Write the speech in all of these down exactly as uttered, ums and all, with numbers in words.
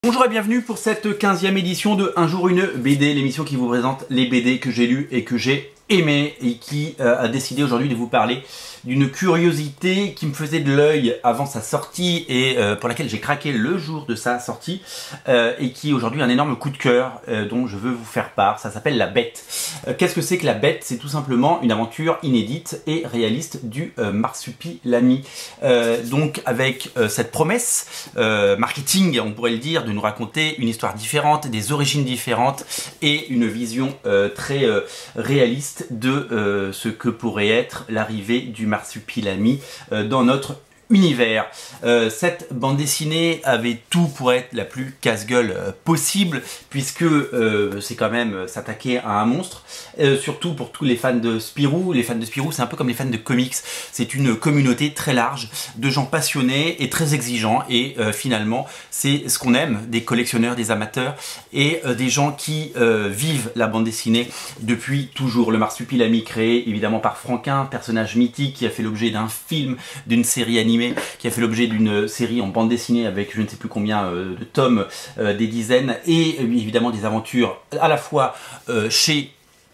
Bonjour et bienvenue pour cette quinzième édition de Un jour une B D, l'émission qui vous présente les B D que j'ai lus et que j'ai aimé et qui euh, a décidé aujourd'hui de vous parler d'une curiosité qui me faisait de l'œil avant sa sortie et euh, pour laquelle j'ai craqué le jour de sa sortie euh, et qui est aujourd'hui un énorme coup de cœur euh, dont je veux vous faire part. Ça s'appelle La Bête. Euh, Qu'est-ce que c'est que La Bête? C'est tout simplement une aventure inédite et réaliste du euh, Marsupilami. Euh, donc avec euh, cette promesse euh, marketing, on pourrait le dire, de nous raconter une histoire différente, des origines différentes et une vision euh, très euh, réaliste de euh, ce que pourrait être l'arrivée du Marsupilami euh, dans notre univers. Euh, cette bande dessinée avait tout pour être la plus casse-gueule euh, possible, puisque euh, c'est quand même s'attaquer à un monstre, euh, surtout pour tous les fans de Spirou. Les fans de Spirou, c'est un peu comme les fans de comics, c'est une communauté très large de gens passionnés et très exigeants, et euh, finalement c'est ce qu'on aime, des collectionneurs, des amateurs et euh, des gens qui euh, vivent la bande dessinée depuis toujours. Le Marsupilami, créé évidemment par Franquin, personnage mythique qui a fait l'objet d'un film, d'une série animée, qui a fait l'objet d'une série en bande dessinée avec je ne sais plus combien euh, de tomes, euh, des dizaines, et euh, évidemment des aventures à la fois euh, chez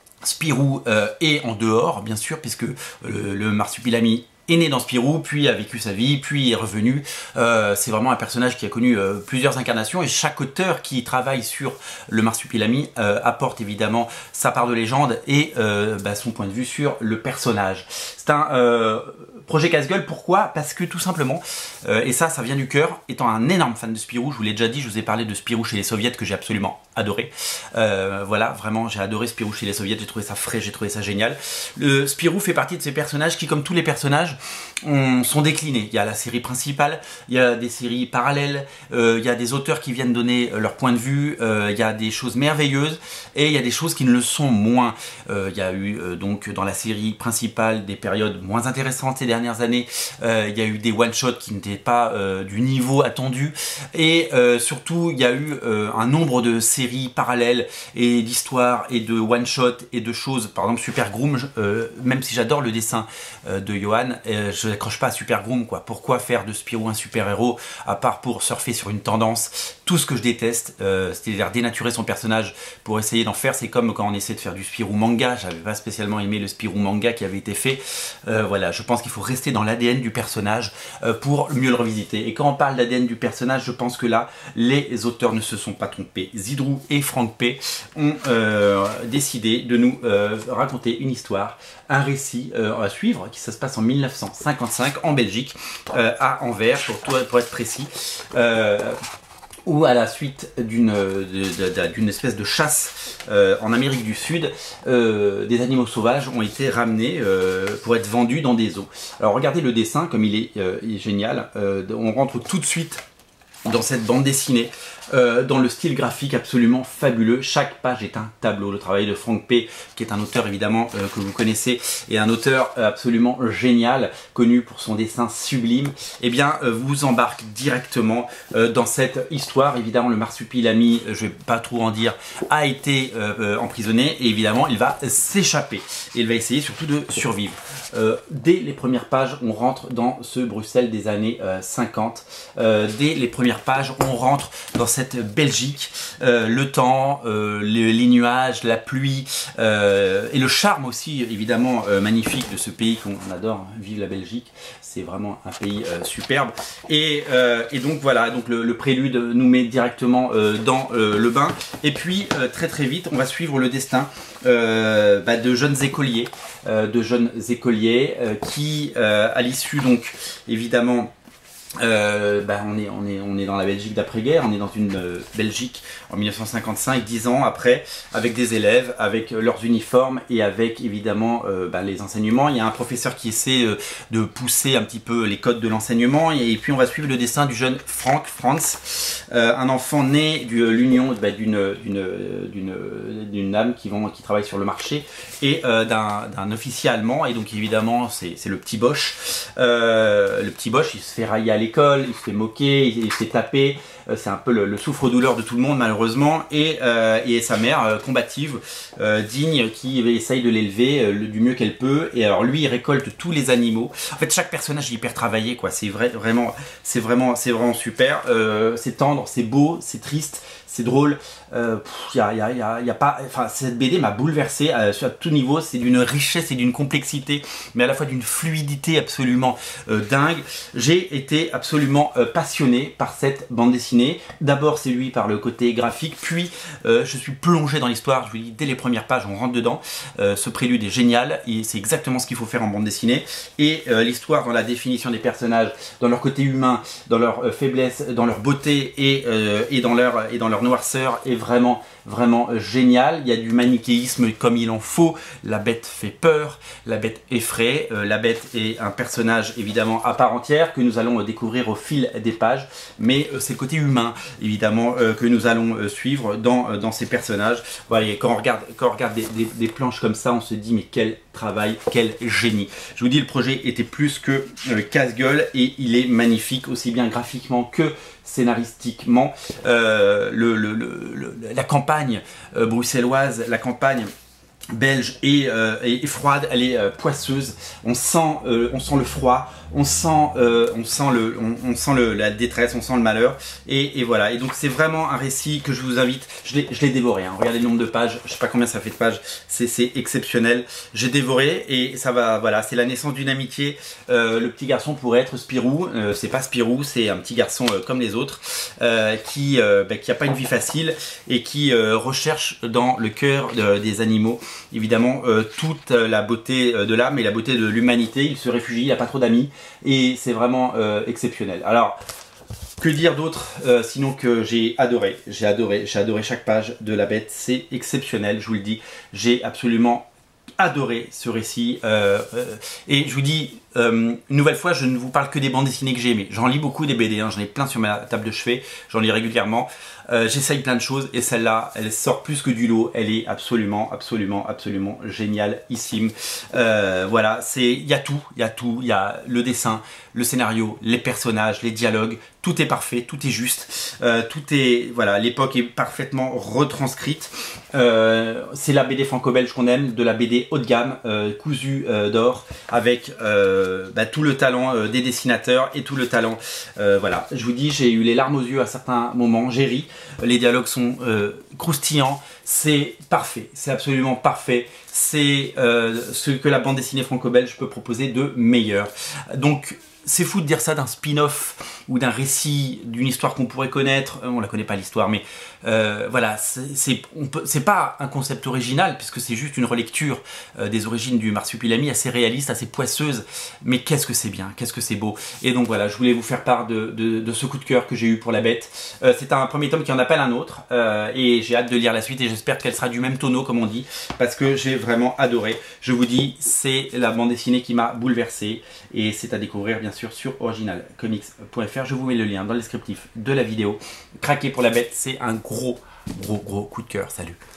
Spirou euh, et en dehors, bien sûr, puisque euh, le Marsupilami est né dans Spirou, puis a vécu sa vie, puis est revenu. Euh, c'est vraiment un personnage qui a connu euh, plusieurs incarnations, et chaque auteur qui travaille sur le Marsupilami euh, apporte évidemment sa part de légende et euh, bah, son point de vue sur le personnage. C'est un euh, projet casse-gueule. Pourquoi? Parce que tout simplement, euh, et ça, ça vient du cœur, étant un énorme fan de Spirou, je vous l'ai déjà dit, je vous ai parlé de Spirou chez les Soviets que j'ai absolument adoré. Euh, voilà, vraiment, j'ai adoré Spirou chez les Soviets, j'ai trouvé ça frais, j'ai trouvé ça génial. Le Spirou fait partie de ces personnages qui, comme tous les personnages, on, sont déclinés. Il y a la série principale, il y a des séries parallèles, euh, il y a des auteurs qui viennent donner leur point de vue, euh, il y a des choses merveilleuses et il y a des choses qui ne le sont moins. Euh, il y a eu euh, donc dans la série principale des périodes moins intéressantes ces dernières années, euh, il y a eu des one-shots qui n'étaient pas euh, du niveau attendu, et euh, surtout il y a eu euh, un nombre de séries parallèles et d'histoires et de one-shots et de choses, par exemple Super Groom, euh, même si j'adore le dessin euh, de Johan, Euh, je n'accroche pas à Super Groom, quoi. Pourquoi faire de Spirou un super-héros à part pour surfer sur une tendance? Tout ce que je déteste, euh, c'est-à-dire dénaturer son personnage pour essayer d'en faire. C'est comme quand on essaie de faire du Spirou manga. J'avais pas spécialement aimé le Spirou manga qui avait été fait. Euh, voilà, je pense qu'il faut rester dans l'A D N du personnage euh, pour mieux le revisiter. Et quand on parle d'A D N du personnage, je pense que là, les auteurs ne se sont pas trompés. Zidrou et Franck P ont euh, décidé de nous euh, raconter une histoire, un récit euh, à suivre, qui ça se passe en mille neuf cent cinquante-cinq en Belgique, euh, à Anvers pour, pour être précis, euh, ou à la suite d'une d'une espèce de chasse euh, en Amérique du Sud, euh, des animaux sauvages ont été ramenés euh, pour être vendus dans des zoos. Alors regardez le dessin comme il est, euh, il est génial, euh, on rentre tout de suite dans cette bande dessinée, euh, dans le style graphique absolument fabuleux. Chaque page est un tableau. Le travail de Franck P, qui est un auteur évidemment euh, que vous connaissez, et un auteur euh, absolument génial, connu pour son dessin sublime, et eh bien euh, vous embarque directement euh, dans cette histoire. Évidemment, le Marsupilami, je vais pas trop en dire, a été euh, euh, emprisonné, et évidemment il va s'échapper et il va essayer surtout de survivre. Euh, dès les premières pages, on rentre dans ce Bruxelles des années euh, cinquante. Euh, dès les premières pages, on rentre dans cette Belgique, euh, le temps, euh, les, les nuages, la pluie, euh, et le charme aussi évidemment euh, magnifique de ce pays qu'on adore. Vive la Belgique, c'est vraiment un pays euh, superbe. Et, euh, et donc voilà, donc le, le prélude nous met directement euh, dans euh, le bain. Et puis euh, très très vite, on va suivre le destin euh, bah, de jeunes écoliers, euh, de jeunes écoliers euh, qui, euh, à l'issue donc évidemment, Euh, bah on, est, on, est, on est dans la Belgique d'après-guerre, on est dans une euh, Belgique en mille neuf cent cinquante-cinq, dix ans après, avec des élèves, avec euh, leurs uniformes et avec évidemment euh, bah, les enseignements. Il y a un professeur qui essaie euh, de pousser un petit peu les codes de l'enseignement, et, et puis on va suivre le dessin du jeune Frank, Franz, euh, un enfant né de l'union bah, d'une d'une dame qui, vont, qui travaille sur le marché et euh, d'un officier allemand, et donc évidemment c'est le petit Bosch. Euh, le petit Bosch, il se fait railler à l'école, il se fait moquer, il, il se fait taper, Euh, c'est un peu le, le souffre-douleur de tout le monde malheureusement, et, euh, et sa mère euh, combative, euh, digne, qui essaye de l'élever euh, du mieux qu'elle peut. Et alors lui il récolte tous les animaux. En fait chaque personnage est hyper travaillé quoi, c'est vrai, vraiment, c'est vraiment, c'est vraiment super. Euh, c'est tendre, c'est beau, c'est triste, c'est drôle. Euh, y a, y a, y a, y a pas, enfin cette B D m'a bouleversé euh, à tout niveau. C'est d'une richesse et d'une complexité, mais à la fois d'une fluidité absolument euh, dingue. J'ai été absolument euh, passionné par cette bande dessinée. D'abord c'est lui par le côté graphique, puis euh, je suis plongé dans l'histoire. Je vous dis dès les premières pages, on rentre dedans. Euh, ce prélude est génial et c'est exactement ce qu'il faut faire en bande dessinée. Et euh, l'histoire dans la définition des personnages, dans leur côté humain, dans leur euh, faiblesse, dans leur beauté et, euh, et dans leur et dans leur noirceur est vraiment vraiment génial. Il y a du manichéisme comme il en faut. La bête fait peur, la bête effraie. Euh, la bête est un personnage évidemment à part entière que nous allons euh, découvrir au fil des pages, mais euh, c'est le côté humain évidemment euh, que nous allons euh, suivre dans, euh, dans ces personnages. Voilà, et quand on regarde, quand on regarde des, des, des planches comme ça, on se dit mais quel travail, quel génie. Je vous dis, le projet était plus que euh, casse-gueule et il est magnifique aussi bien graphiquement que scénaristiquement. Euh, le, le, le, le, la campagne euh, bruxelloise, la campagne belge et, euh, et, et froide, elle est euh, poisseuse. On sent, euh, on sent le froid, on sent, euh, on sent le, on, on sent le, la détresse, on sent le malheur. Et, et voilà. Et donc c'est vraiment un récit que je vous invite. Je l'ai, je l'ai dévoré. Hein. Regardez le nombre de pages. Je sais pas combien ça fait de pages. C'est, c'est exceptionnel. J'ai dévoré et ça va. Voilà. C'est la naissance d'une amitié. Euh, le petit garçon pourrait être Spirou. Euh, c'est pas Spirou. C'est un petit garçon euh, comme les autres euh, qui, euh, bah, qui a pas une vie facile et qui euh, recherche dans le cœur de, des animaux. Évidemment euh, toute la beauté de l'âme et la beauté de l'humanité. Il se réfugie, il n'a pas trop d'amis et c'est vraiment euh, exceptionnel. Alors que dire d'autre euh, sinon que j'ai adoré, j'ai adoré, j'ai adoré chaque page de La Bête, c'est exceptionnel, je vous le dis, j'ai absolument adoré ce récit euh, euh, et je vous dis euh, une nouvelle fois, je ne vous parle que des bandes dessinées que j'ai aimées. J'en lis beaucoup des B D, hein, j'en ai plein sur ma table de chevet, j'en lis régulièrement. Euh, J'essaye plein de choses et celle-là, elle sort plus que du lot. Elle est absolument, absolument, absolument génialissime. Euh, voilà, c'est, il y a tout, il y a tout, il y a le dessin, le scénario, les personnages, les dialogues. Tout est parfait, tout est juste, euh, tout est, voilà, l'époque est parfaitement retranscrite. Euh, c'est la B D franco-belge qu'on aime, de la B D haut de gamme, euh, cousue euh, d'or, avec euh, bah, tout le talent euh, des dessinateurs et tout le talent. Euh, voilà, je vous dis, j'ai eu les larmes aux yeux à certains moments, j'ai ri. Les dialogues sont euh, croustillants, c'est parfait, c'est absolument parfait. C'est euh, ce que la bande dessinée franco-belge peut proposer de meilleur. Donc, c'est fou de dire ça d'un spin-off ou d'un récit, d'une histoire qu'on pourrait connaître. On la connaît pas l'histoire, mais euh, voilà, c'est pas un concept original puisque c'est juste une relecture euh, des origines du marsupilami assez réaliste, assez poisseuse. Mais qu'est-ce que c'est bien, qu'est-ce que c'est beau. Et donc voilà, je voulais vous faire part de, de, de ce coup de cœur que j'ai eu pour La Bête. Euh, c'est un premier tome qui en appelle un autre euh, et j'ai hâte de lire la suite et j'espère qu'elle sera du même tonneau comme on dit parce que j'ai vraiment adoré. Je vous dis, c'est la bande dessinée qui m'a bouleversé et c'est à découvrir bien sûr sur original comics point F R. Je vous mets le lien dans le descriptif de la vidéo. Craquez pour La Bête, c'est un gros, gros, gros coup de cœur. Salut!